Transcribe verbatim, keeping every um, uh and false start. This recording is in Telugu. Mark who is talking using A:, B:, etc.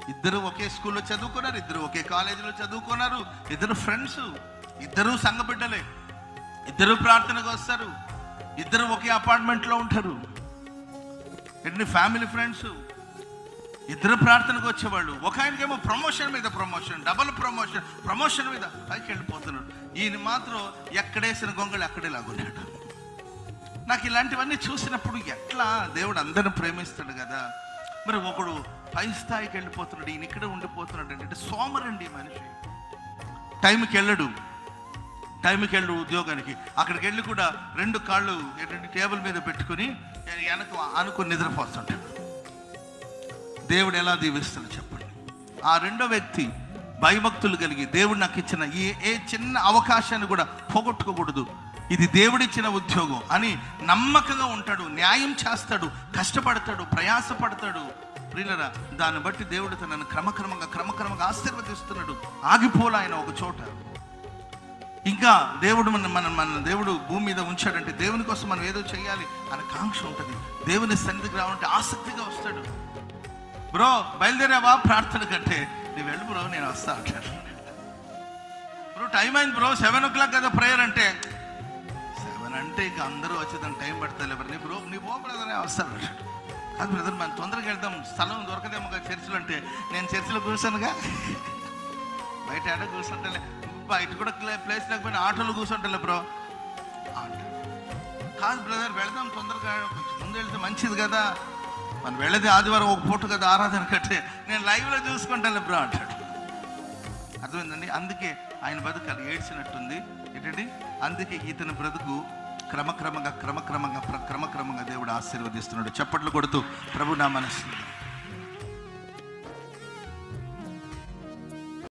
A: ఇద్దరు ఒకే స్కూల్లో చదువుకున్నారు, ఇద్దరు ఒకే కాలేజీలో చదువుకున్నారు, ఇద్దరు ఫ్రెండ్స్, ఇద్దరు సంఘ బిడ్డలే, ఇద్దరు ప్రార్థనకు వస్తారు, ఇద్దరు ఒకే అపార్ట్మెంట్లో ఉంటారు, ఎన్ని ఫ్యామిలీ ఫ్రెండ్స్, ఇద్దరు ప్రార్థనకు వచ్చేవాళ్ళు. ఒక ఆయనకేమో ప్రమోషన్ మీద ప్రమోషన్, డబుల్ ప్రమోషన్, ప్రమోషన్ మీద పైకి వెళ్ళిపోతున్నాడు. ఈయన మాత్రం ఎక్కడేసిన గొంగళి అక్కడే లాగున్నాడు. నాకు ఇలాంటివన్నీ చూసినప్పుడు ఎట్లా దేవుడు అందరిని ప్రేమిస్తాడు కదా, మరి ఒకడు పై స్థాయికి వెళ్ళిపోతున్నాడు, ఈయన ఇక్కడే ఉండిపోతున్నాడు అంటే సోమరండి మనిషి. టైంకి వెళ్ళడు, టైంకి వెళ్ళు ఉద్యోగానికి, అక్కడికి వెళ్ళి కూడా రెండు కాళ్ళు రెండు టేబుల్ మీద పెట్టుకుని వెనక అనుకుని నిద్రపోతుంటాడు. దేవుడు ఎలా దీవిస్తాడు చెప్పండి. ఆ రెండో వ్యక్తి భయభక్తులు కలిగి దేవుడు నాకు ఇచ్చిన ఈ ఏ చిన్న అవకాశాన్ని కూడా పోగొట్టుకోకూడదు, ఇది దేవుడిచ్చిన ఉద్యోగం అని నమ్మకంగా ఉంటాడు, న్యాయం చేస్తాడు, కష్టపడతాడు, ప్రయాసపడతాడు. ప్రియులరా, దాన్ని బట్టి దేవుడు తనను క్రమక్రమంగా క్రమక్రమంగా ఆశీర్వదిస్తున్నాడు. ఆగిపోలా ఆయన ఒక చోట. ఇంకా దేవుడు మన మన మన దేవుడు భూమి మీద ఉంచాడంటే దేవుని కోసం మనం ఏదో చేయాలి అనే కాంక్ష ఉంటుంది. దేవుని సన్నిధికి రావాలంటే ఆసక్తిగా వస్తాడు. బ్రో బయలుదేరావా ప్రార్థన కంటే, నువ్వు వెళ్ళు బ్రో నేను వస్తా అంటాడు. బ్రో టైం అయింది బ్రో, సెవెన్ ఓ క్లాక్ కదా ప్రేయర్ అంటే, సెవెన్ అంటే ఇక అందరూ వచ్చేదానికి టైం పడతాయి బ్రో, నీ బ్రో నీ బో బ్రదర్ వస్తాడు అంటాడు. కాదు బ్రదర్ మనం తొందరగా వెళ్దాం, స్థలం దొరకదేమో కదా చర్చిలో అంటే, నేను చర్చిలో కూర్చోనుగా, బయట ఆడ కూర్చుంటలే, బయట కూడా ప్లేస్ లేకపోయినా ఆటోలో కూర్చుంటలే బ్రో అంటాడు. కాదు బ్రదర్ వెళదాం తొందరగా, కొంచెం ముందు వెళ్తే మంచిది కదా, మనం వెళ్ళేది ఆదివారం ఒక పూట కదా ఆరాధన కట్టే, నేను లైవ్లో చూసుకుంటాను బ్రో అంటాడు. అర్థమైందండి. అందుకే ఆయన బతుకు ఏడ్చినట్టుంది ఏంటండి. అందుకే ఇతని బ్రతుకు క్రమక్రమంగా క్రమక్రమంగా క్రమక్రమంగా దేవుడు ఆశీర్వదిస్తున్నాడు. చప్పట్లు కొడుతూ ప్రభు నా మనసు